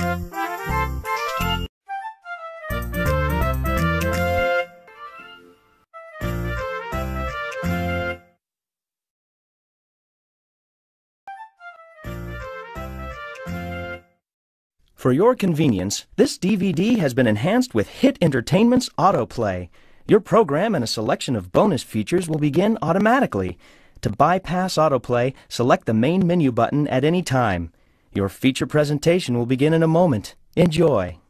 For your convenience, this DVD has been enhanced with Hit Entertainment's Autoplay. Your program and a selection of bonus features will begin automatically. To bypass autoplay, select the main menu button at any time. Your feature presentation will begin in a moment. Enjoy.